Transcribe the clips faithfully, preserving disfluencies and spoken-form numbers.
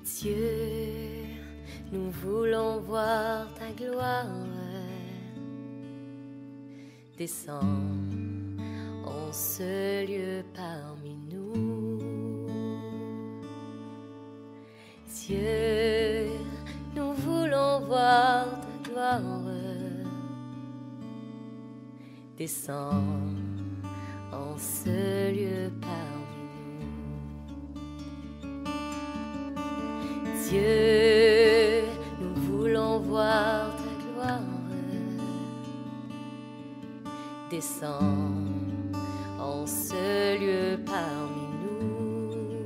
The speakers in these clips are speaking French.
Dieu, nous voulons voir ta gloire. Descends en ce lieu parmi nous. Dieu, nous voulons voir ta gloire. Descends en ce lieu parmi nous. Dieu, nous voulons voir ta gloire. Descends en ce lieu parmi nous.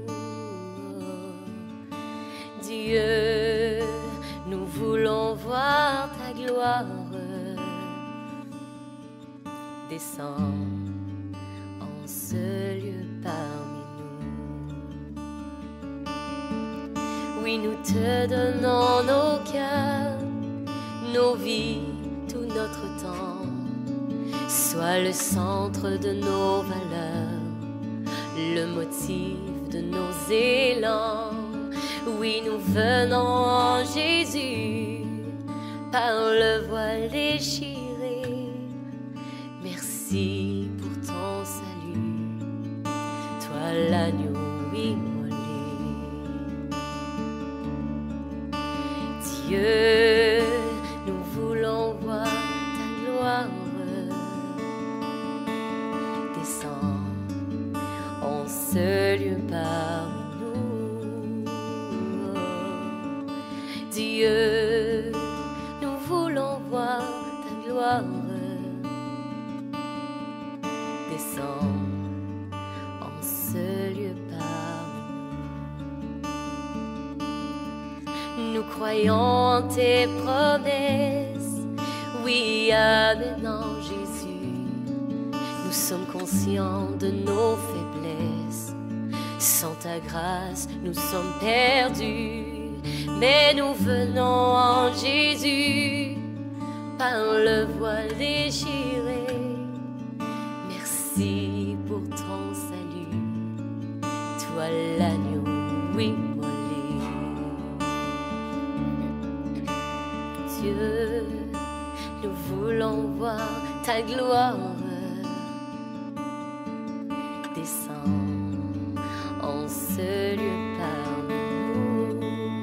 Dieu, nous voulons voir ta gloire. Descends en ce lieu parmi nous. Oui, nous te donnons nos cœurs, nos vies, tout notre temps. Sois le centre de nos valeurs, le motif de nos élans. Oui, nous venons en Jésus, par le voile déchiré. Merci pour ton salut, toi l'agneau immolé. Dieu, nous voulons voir ta gloire. Descends en ce lieu parmi nous. Dieu, nous voulons voir ta gloire. Descends en ce lieu parmi nous. Nous croyons en tes promesses, oui, amen en Jésus. Nous sommes conscients de nos faiblesses. Sans ta grâce, nous sommes perdus. Mais nous venons en Jésus, par le voile déchiré. Merci pour ton salut, toi l'agneau immolé. Dieu, nous voulons voir ta gloire. Descends en ce lieu parmi nous.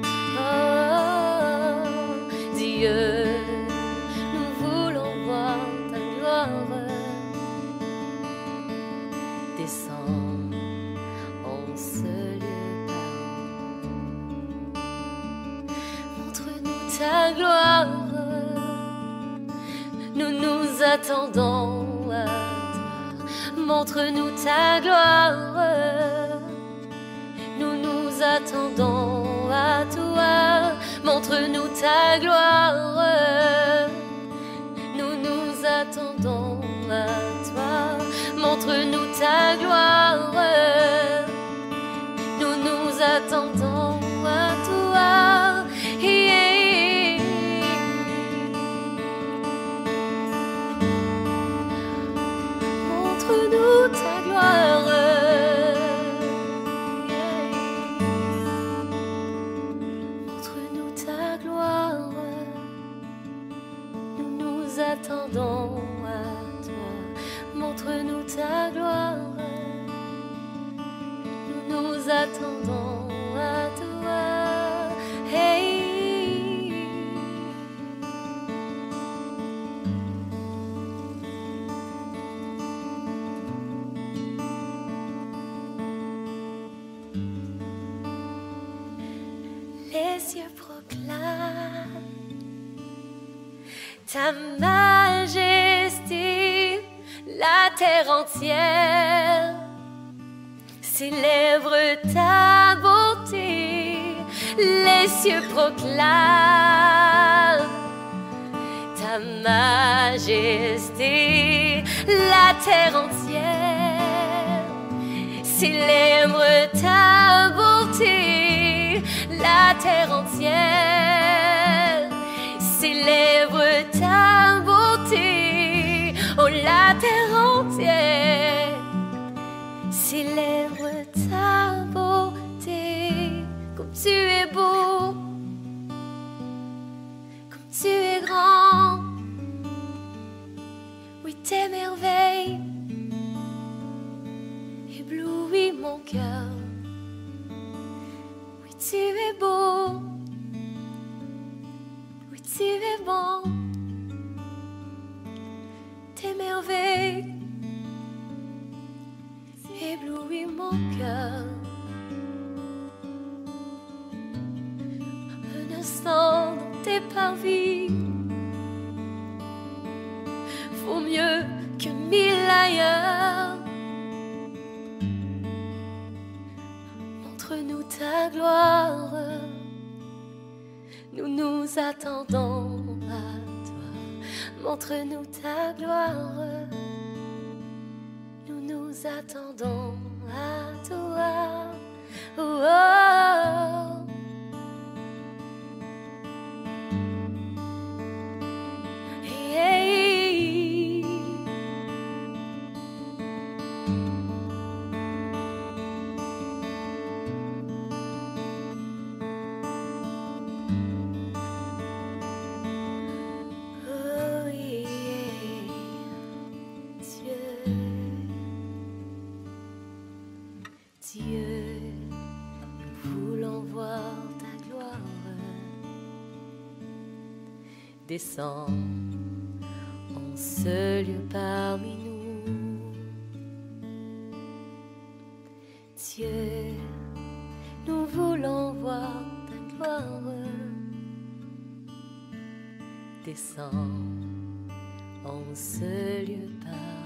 Oh, Dieu, nous voulons voir ta gloire. Descends en ce lieu parmi nous. Montre-nous ta gloire. Nous nous attendons à toi. Montre-nous ta gloire. Nous nous attendons à toi. Montre-nous ta gloire. Nous nous attendons à toi. Montre-nous ta gloire. Nous nous attendons à toi. Yeah. Montre-nous ta gloire. Yeah. Montre-nous ta gloire. Nous nous attendons à toi. Montre-nous ta gloire. Nous nous attendons à toi. Hey. Les cieux proclament ta majesté. La terre entière célèbre ta bonté. Les cieux proclament ta majesté. La terre entière célèbre ta bonté. La terre entière célèbre ta bonté. Oh, la terre entière célèbre ta beauté. Comme tu es beau. es beau, oui tu es bon, tes merveilles éblouissent mon cœur. Un instant dans tes parvis vaut mieux que mille ailleurs. Montre-nous ta gloire, nous nous attendons à toi. Montre-nous ta gloire, nous nous attendons à toi. Oh, oh. Hey, hey. Oh, yeah. Dieu, Dieu, nous voulons voir ta gloire. Descends en ce lieu parmi nous. Dieu, nous voulons voir ta gloire. Descends en ce lieu parmi nous.